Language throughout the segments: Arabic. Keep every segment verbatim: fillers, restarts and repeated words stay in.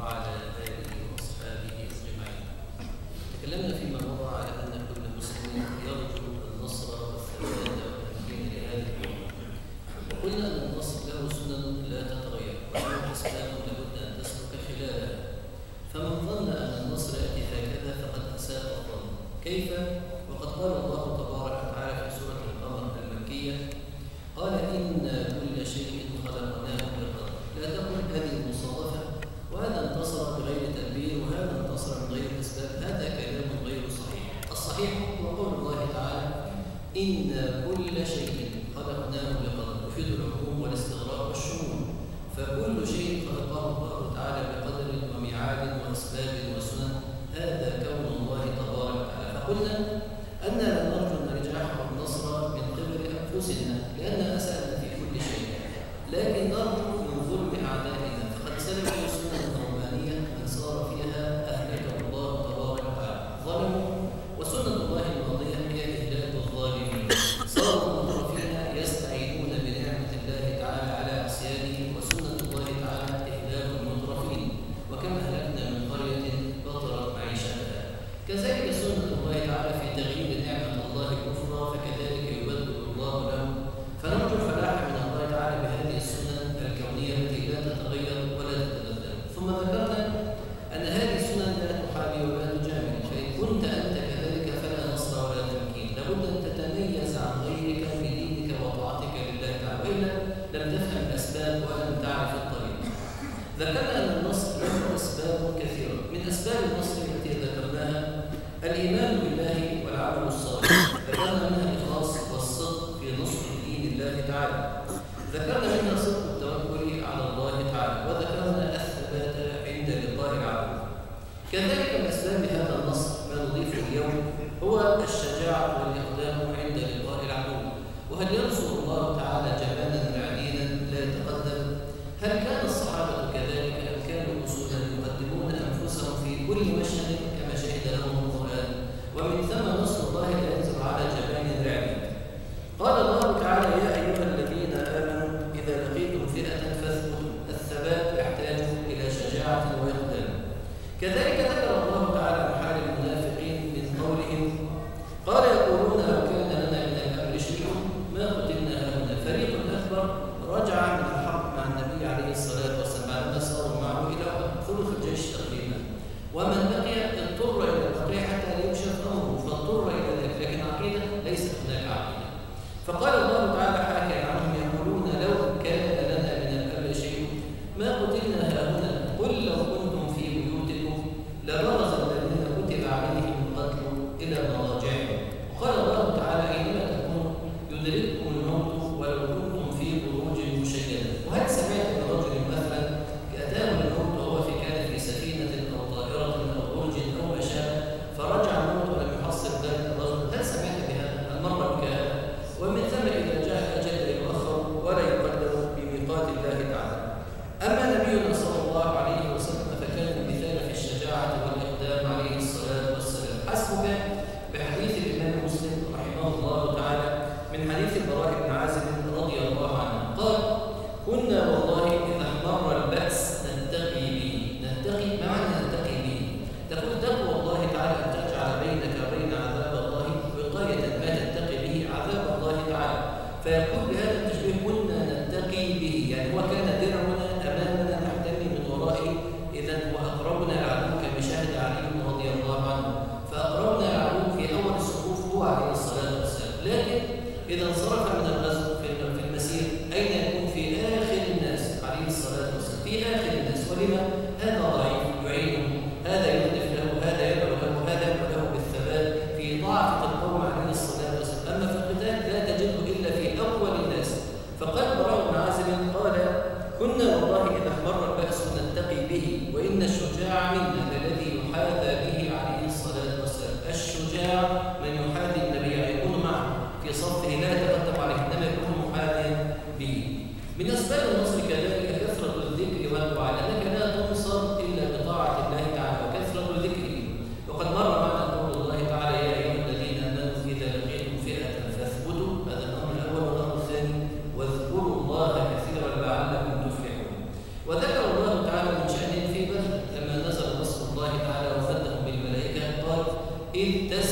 وعلى آله وأصحابه أجمعين. تكلمنا فيما مضى على أن كل مسلم يرجو النصر والثبات والتمكين لهذه الأمة، وقلنا أن النصر له سنن لا تتغير وله أسباب لابد أن تسلك خلالها، فمن ظن أن النصر يأتي هكذا فقد أساء الظن. كيف؟ وقد قال الله تبارك وتعالى في سورة القمر المكية: قال إن كل شيء خلقناه بقدر. لا تكن هذه المصادفة، وهذا انتصر بغير تدبير وهذا انتصر من غير أسباب، هذا كلام غير صحيح. الصحيح هو قول الله تعالى: إن كل شيء خلقناه بقدر، يفيد العموم والاستغراق والشمول، فكل شيء خلقه الله تعالى بقدر وميعاد وأسباب وسنن، هذا كون الله تبارك وتعالى. فقلنا أن لا نرجو النجاح والنصر من قبل أنفسنا لأننا أسألنا في كل شيء، لكن نرجو من ظلم أعدائنا، فقد سلكوا سنة ربانية من صار فيها أهلكه الله تبارك وتعالى، ظلموا، وسنة الله الماضية هي إهلاك الظالمين. صاروا المترفين يستعينون بنعمة الله تعالى على عصيانه، وسنة الله تعالى إهلاك المترفين، وكم أهلكنا من قرية بطرت معيشتها. كذلك سنة الله تعالى في تغيير نعمة الله الكفر، فكذلك يبدل الله له. فنرجو الفلاح من الله تعالى بهذه السنن الكونية التي لا تتغير ولا تتبدل. ثم ذكرنا أن هذه السنن لا تحابي ولا تجامل، فإن كنت أنت كذلك فلا نصر ولا تمكين، لابد أن تتميز عن غيرك بدينك وطاعتك لله تعالى، وإلا لم تفهم الأسباب ولم تعرف الطريق. ذكرنا أن النصر له أسباب كثيرة، من أسباب النصر التي ذكرناها الإيمان بالله والعمل الصالح، ذكرنا منها الإخلاص والصدق في نصر دين الله تعالى، ذكرنا منها صدق التوكل على الله تعالى، وذكرنا الثبات عند لقاء العدو. كذلك من أسباب هذا النصر ما نضيفه اليوم هو الشجاعة والإقدام عند لقاء العدو. وهل ينصر الله تعالى جبانا رعينا لا يتقدم؟ هل كان الصحابة كذلك أم كانوا أسودا يقدمون أنفسهم في كل مشهد كما شهد لهم القرآن؟ ومن ثم نصر الله لا ينزل على جبان رعيد. قال الله تعالى: يا أيها الذين آمنوا إذا لقيتم فئة فاثبتوا. الثبات يحتاج إلى شجاعة وإقدام. كذلك ذكر الله تعالى حال المنافقين من قولهم: قال يقولون لو كان لنا من الأمر شيء ما قتلنا هنا. فريق أكبر رجع من الحرب مع النبي عليه الصلاة والسلام لما صاروا معه إلى ثلث الجيش تقريبا، ومن بقي اضطر إلى البقية حتى لا يكشف أمره، فاضطر إلى ذلك، لكن عقيدة ليست هناك عقيدة. فقال الله تعالى حكى عنهم: يقولون لو كان لنا من الأمر شيء ما قتلنا هاهنا، قل لو كنتم في بيوتكم لبرز الذين كتب عليهم القتل إلى مضاجعهم. وقال الله تعالى: أينما تكونوا يدرككم الموت ولو كنتم في بروج مشيدة. وهل سمعت من رجل مثلا أتاه الموت وهو في كان في سفينة أو طائرة أو برج أو ما شابه فرجع الموت ولم يحصل ذلك الرجل؟ هل سمعت بهذا؟ هل مر بك هذا؟ ومن ثم إذا جاء الأجل لا يؤخر ولا يقدر بميقات الله تعالى. أما نبينا صلى الله عليه وسلم فكان مثال في الشجاعة والإقدام عليه الصلاة والسلام. حسبك بحديث الإمام مسلم رحمه الله تعالى من حديث البراء بن عازب رضي الله عنه قال: كنا والله إذا احمر البأس نتقي به. نتقي، ما معنى نتقي به؟ تقول تقوى الله تعالى أن تجعل بينك وبين عذاب الله وقاية ما تتقي به عذاب الله تعالى. فيقول بهذا التشبيه: كنا نتقي به، يعني هو كان درعنا أمامنا نحتمي من ورائه، إذا هو أقربنا العدو كما شهد علي رضي الله عنه، فأقربنا العدو في أول الصفوف هو عليه الصلاة والسلام. لكن إذا انصرف من الغزو في المسير أين يكون؟ في آخر الناس عليه الصلاة والسلام، في آخر الناس. ولما؟ هذا ضعيف يعينه، هذا يهدف له، هذا يدعو له، هذا يدعو له بالثبات في ضعف القوم عليه الصلاة والسلام. أما في القتال لا تجده إلا في أول الناس. فقال براء بن عازب قال: كنا والله إذا احمر البأس نتقي به، وإن الشجاع منا الذي يحاذى به عليه الصلاة والسلام. الشجاع من يحاذي النبي، يكون معه في صفه لا يتقدم عليه، إنما يكون محاذيا به. من أسباب النصر كذلك كثرة الذكر والدعاء، لأنك لا تنصر إلا بطاعة الله تعالى وكثرة ذكره. وقد مر معنا قول الله تعالى: يا أيها الذين آمنوا إذا لقيتم فئة فاثبتوا. هذا الأمر الأول. والأمر الثاني: واذكروا الله كثيرا لعلكم تفلحون. وذكر الله تعالى من شأنهم في بدر إذ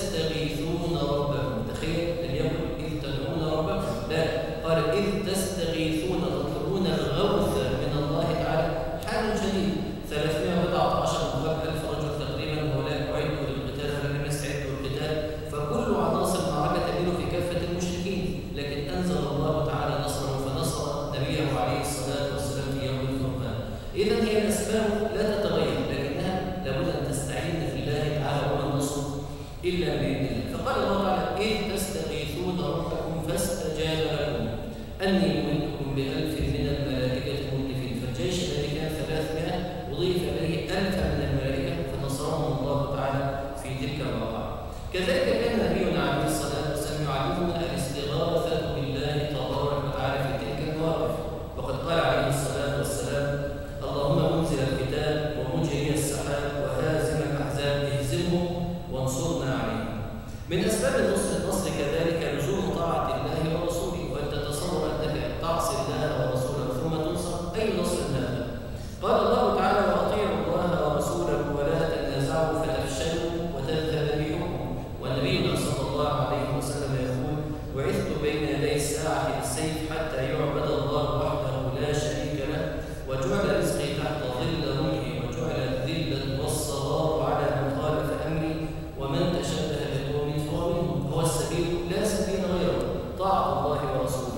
تستغيثون ربكم. تخيل، لم يقل إذ تدعون ربكم، لا، قال إذ تستغيثون، تطلبون الغوث من الله تعالى. حال شديد، ثلاثمائة وتسعة عشر مقابل ألف رجل تقريبا، هؤلاء أعدوا للقتال فلم يستعدوا للقتال، فكل عناصر المعركة تميل في كافة المشركين، لكن أنزل الله تعالى نصره فنصر نبيه عليه الصلاة والسلام في يوم الفرقان. إذا هي الأسباب لا تتغير، لكنها لابد أن تستعين في الله تعالى، وما النصر إلا بإذن الله. فقال الله تعالى إذ تستغيثون ربكم فاستجاب لكم أني ممدكم بألف من الملائكة مردفين. فالجيش الذي كان ثلاثمائة أضيف إليه ألف من الملائكة فنصرهم الله تعالى في تلك الواقعة. كذلك كان نبينا عليه الصلاة والسلام يعلمنا الاستغاثة بالله تبارك وتعالى في تلك المواقف، وقد قال عليه الصلاة والسلام اللهم منزل الكتاب ومجري السحاب وهازم الأحزاب اهزمهم وانصرنا عليهم. من أسباب النصر النصر كذلك لزوم طاعة الله ورسوله، وأن تتصور أنك تعصي الله ورسوله ثم تنصر، أي نصر هذا؟ قال الله تعالى وأطيعوا الله ورسوله ولا تنازعوا فتفشلوا وتذهب بحكمكم. ونبينا صلى الله عليه وسلم يقول بعثت بين يدي الساعة السيف حتى يعبد الله وحده لا شريك له وجعل رزقي تحت ظل رمحي وجعل الذلة والصغار على من خالف أمري ومن تشبه بقوم فهو منهم. هو السبيل لا سبيل غيره، طاعة الله ورسوله.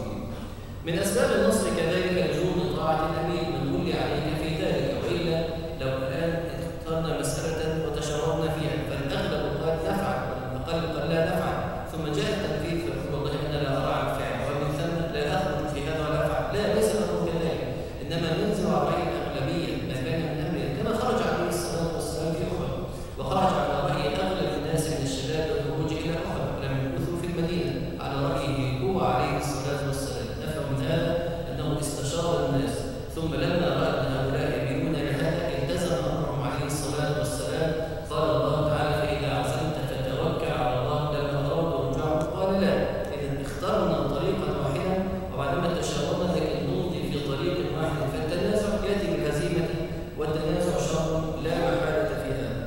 من أسباب النصر كذلك لزوم طاعة الأمير من ولي عليك في ذلك، وإلا لو الآن اخترنا مسألة وتشاورنا فيها فالأغلب قال نفعل والأقل قال لا نفعل، ثم جاء التنفيذ فيقول والله أنا لا أرى الفعل، ومن ثم لا أخرج في هذا ولا أفعل. لا، ليس الأمر كذلك، إنما ننزل على رأي الأغلبية ما كان من أمره، كما خرج عليه الصلاة والسلام في أحد، وخرج على رأي أغلب الناس من الشباب بالخروج إلى أحد ولم يمكثوا في المدينة على رأيه هو عليه الصلاة والسلام. نفهم من هذا أنه استشار الناس، ثم لما رأى أن هؤلاء يميلون لهذا التزم أمرهم عليه الصلاة والسلام. قال الله تعالى فإذا عزمت فتوكل على الله. لما أرادوا رجوعهم قال لا، إذا اخترنا طريقا واحدا وبعدما تشاورنا لكن نمضي في طريق واحد، فالتنازع يأتي بالهزيمة والتنازع شر لا محالة في هذا.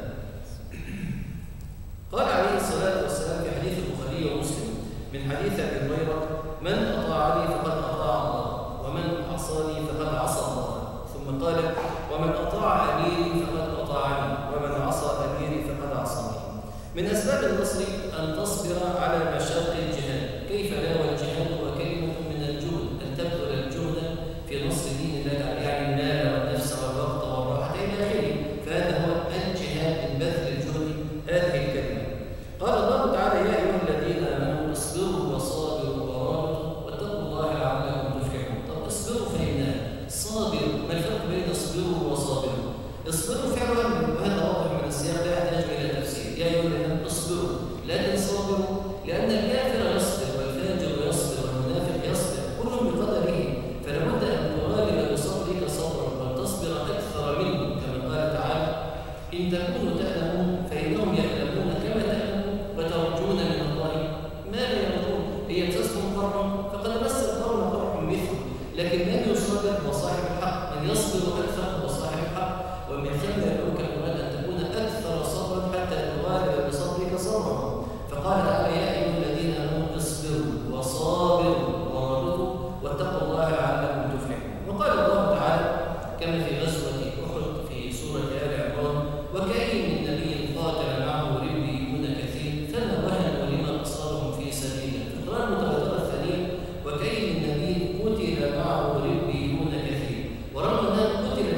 قال عليه الصلاة والسلام في حديث البخاري ومسلم من حديث أبي هريرة من أطاعني فقد أطاع الله ومن عصاني فقد عصى الله، ثم قال ومن أطاع أميري فقد أطاعني ومن عصى أميري فقد عصاني. من أسباب النصر أن تصبر على مشاق الجهاد. كيف لا والجهاد هو كلمة من الجهد، أن تبذل الجهد في نصر دين الله، يعني المال والنفس والوقت والراحة إلى آخره، فهذا هو الجهاد من بذل الجهد هذه الكلمة. قال الله تعالى يا أيها الذين آمنوا اصبروا وصابروا ورابطوا واتقوا الله لعلكم تفلحون. طب اصبروا فإنها صابر، ما الفرق بين اصبروا وصابروا؟ اصبروا فعلا وهذا واضح من السياق لا يحتاج إلى تفسير، يا أيها الذين اصبروا، لكن صابروا لأن الكافر يصبر والفاجر يصبر والمنافق يصبر، كل بقدره، فلا بد أن تغالب بصبرك صبرا وتصبر أكثر منه، كما قال تعالى إن تكونوا تألمون فإنهم يألمون كما تألمون وترجون من الله ما لا يرجون. هي مسسهم قرح فقد مس القوم قرح مثله، لكن من يصبر وصاحب الحق، من يصبر أكثر وصاحب الحق. ومن ثم يدعوك الأولاد أن تكون أكثر صبرا حتى تغالب بصبرك صبرا. فقال تعالى يا أيها الذين آمنوا اصبروا وصابروا ورابطوا واتقوا الله لعلكم تفلحون. وقال الله تعالى كما في غزوة أحد في سورة آل عمران وكأين من نبي قاتل معه ربيون كثير فما وهنوا لما أصابهم في سبيله. في القرآن المتواترة الثانية وكأين من نبي قتل معه ربيون كثير، ورغم أنه قتل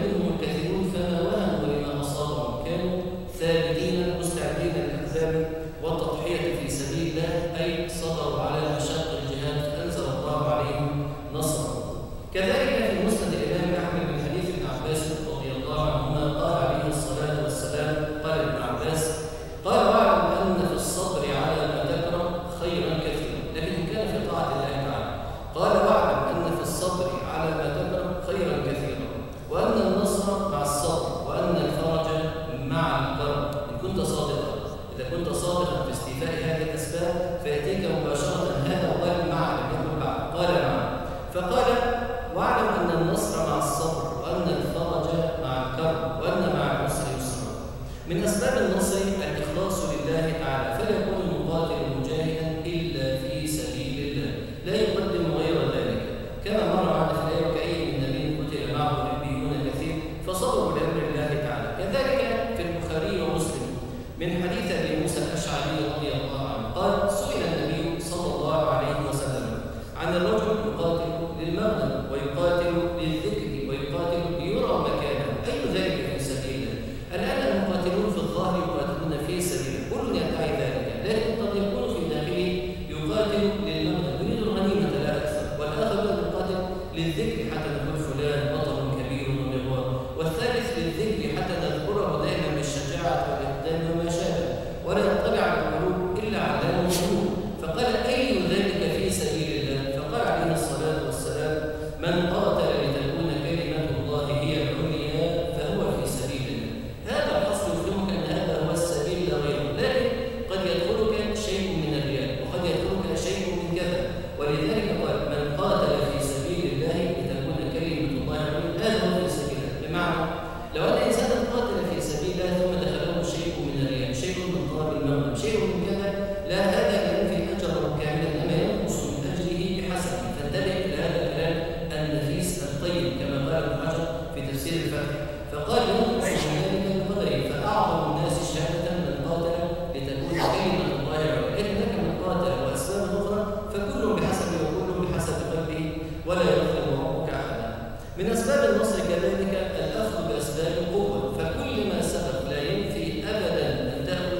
من أسباب النصر الإخلاص لله تعالى، فلا يكون المقاتل مجاهدا إلا في سبيل الله، لا يقدم غير ذلك، كما مر معنا في الآية: وكأي من نبي قتل معه ربيون كثير فصبروا لأمر الله تعالى. كذلك في البخاري ومسلم من حديث أبي موسى الأشعري رضي الله عنه قال: سئل النبي صلى الله عليه وسلم عن الرجل يقاتل للمغنم ويقاتل للذكر ويقاتل ليرى مكانه، أي ذلك في سبيل الله؟ الآن المقاتلون في الظاهر يقاتلون في سبيل الله، كل يدعي ذلك، لكن قد يكون في داخله يقاتل للمغنم يريد الغنيمة لا أكثر، والآخر يقاتل للذكر حتى نقول فلان بطل كبير ومغوار، والثالث للذكر حتى نذكره دائما بالشجاعة والإقدام وما شابه، ولا يطلع على القلوب إلا علام القلوب. فقال: أي ذلك في سبيل الله؟ فقال عليه الصلاة والسلام: من قاتل لتكون كلمة الله هي العليا فهو في سبيل الله. هذا الحصر يفهمك أن هذا هو السبيل لا غيره، لكن قد يدخلك شيء من الرياء وقد يدخلك شيء من كذا، ولذلك قال: من قاتل في سبيل الله لتكون كلمة الله العليا هذا هو في سبيل الله. بمعنى لو أن إنسانا قاتل في سبيل الله ثم دخله شيء من الرياء، شيء من طلب المغنم، شيء من كذا، لا، هذا لا ينفي أجره كاملا، إنما ينقص من أجره بحسبه. فانتبه إلى هذا الكلام النفيس الطيب كما قال ابن حجر في تفسير الفتح، فقال: ينقص من ذلك بقدره، فأعظم الناس شهادة من قاتل لتكون كلمة الله العليا. إنك من قاتل وأسباب أخرى فكل بحسب وكل بحسب قلبه ولا يظلم ربك أحدا. من أسباب النصر كذلك الأخذ بأسباب القوة، فكل ما سبق لا ينفي أبدا أن تأخذ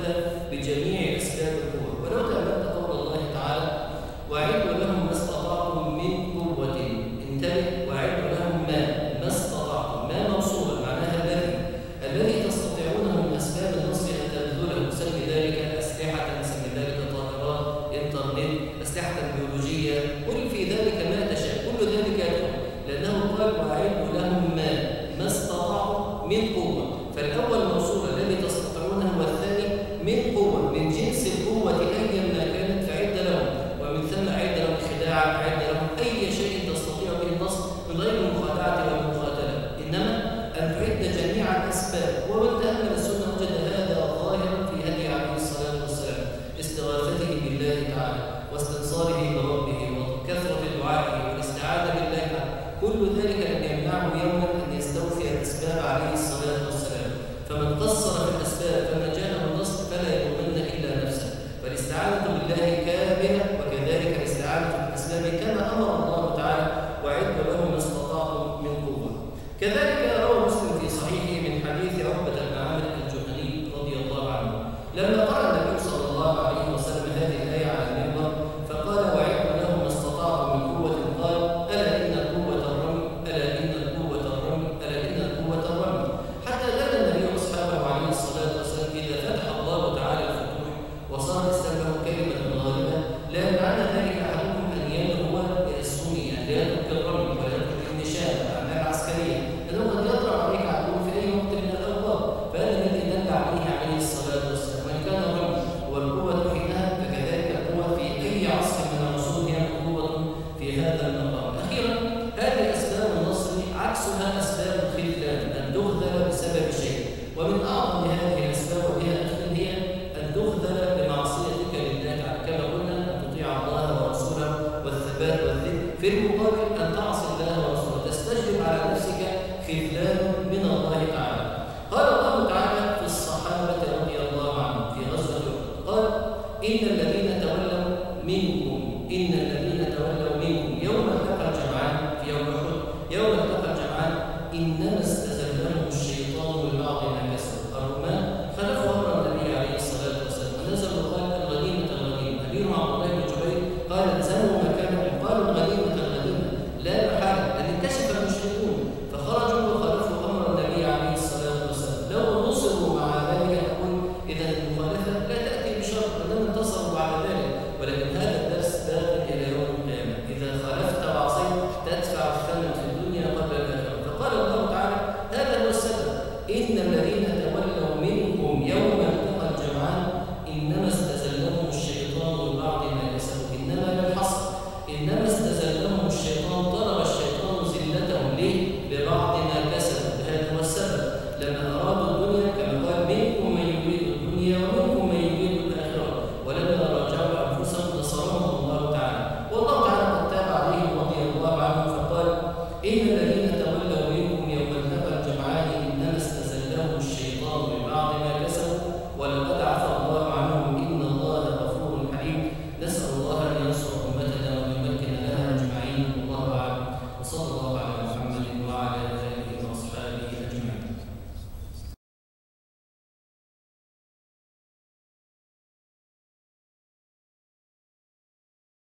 بجميع أسباب القوة. ولو تأملت قول الله تعالى: وأعدوا لهم ما استطعتم من قوة، انتبه، وأعدوا لهم ما ما استطعتم، ما موصولة معناها الذي الذي تستطيعونه من أسباب النصر أن تبذله، سمي ذلك أسلحة، سمي ذلك طائرات، إنترنت، أسلحة بيولوجية، قل في ذلك ما تشاء، كل ذلك يدخل، لأنه قال: وأعدوا لهم ما ما استطعتم من قوة. فالأول موصول الذي تستطيعونه، والثاني من قوة، من جنس القوة أيا ما كانت فعد لهم، ومن ثم عد لهم خداعا، عد لهم أي شيء تستطيع به النصر من غير المخادعة والمقاتلة، إنما أن تعد جميع الأسباب. ومن تأمل السنة وجد هذا ظاهرا في هدي عليه الصلاة والسلام، استغاثته بالله تعالى واستنصاره بربه وكثرة دعائه والاستعاذة بالله تعالى، كل ذلك لم يمنعه يوما أن يستوفي الأسباب عليه الصلاة والسلام. فمن قصر في الأسباب فما جاءه النصر فلا يلومن إلا نفسه، فالاستعانة بالله كاملة، وكذلك الاستعانة بالأسباب كما أمر الله تعالى: وأعدوا لهم ما استطعتم من قوة. كذلك روى مسلم في صحيحه من حديث عقبة بن عامر الجهني رضي الله عنه لما قرأ النبي صلى الله عليه وسلم هذه الآية على المنبر فقال: وأعدوا لهم ما استطعتم من قوة، قال: ألا إن القوة الرمي، ألا إن القوة الرمي، ألا إن القوة الرمي، حتى دل النبي وأصحابه عليه الصلاة والسلام إذا فتح الله تعالى الفتوح وصار الإسلام له كلمة غالبة لا معنى ذلك أحدكم أن يدعو السنية، لا يدعو الرمي ولا يدعو النشاء الأعمال العسكرية، لأنه قد يطرأ عليك عدو في أي وقت من الأوقات، فهذا الذي دل عليه عليه الصلاة والسلام. وإن كان الرمي والقوة حينها فكذلك القوة في أي عصر من العصور هي قوة في هذا المقام. أخيرا، هذه أسباب النصر عكسها أسباب الخذلان، أن تخذل بسبب شيء، ومن أعظم هذه الأسباب وبها أخذ هي أن تخذل بمعصيتك لله تعالى، كما قلنا أن تطيع الله ورسوله والثبات والذكر، في المقابل أن تعصي الله ورسوله، تستجلب على نفسك خذلان من الله تعالى. قال الله تعالى في الصحابة رضي الله عنهم في غزوة أحد، قال: إن الذين تولوا منكم إن الذين تولوا منكم يوم التقى الجمعان، في يوم أحد يوم التقى الجمعان إنما استزلهم الشيطان ببعض ما كسبوا. الرومان خلفوا أمر النبي عليه الصلاة والسلام ونزلوا قال: الغنيمة الغنيمة. أميرهم عبد الله بن جبير قال: الزموا مكانهم، قالوا: الغنيمة الغنيمة، لا محالة، لأن انكشف المشركون فخرجوا وخلفوا أمر النبي عليه الصلاة والسلام. لو نصروا مع ذلك نقول إذا المخالفة لا تأتي بشر، أنهم انتصروا بعد ذلك، ولكن هذا الدرس باق إلى يوم القيامة، إذا خالفت وعصيت تدفع الثمن في الدنيا قبل الآخرة. فقال الله تعالى: هذا هو السبب، إن الذين تولوا منكم يوم التقى الجمعان إنما استزلهم الشيطان ببعض ما كسبوا. إنما للحصر، إنما استزلهم الشيطان، طلب الشيطان زلتهم ليه؟ ببعض ما كسبوا. هذا هو السبب، لما أرادوا الدنيا كما قال: منكم من إن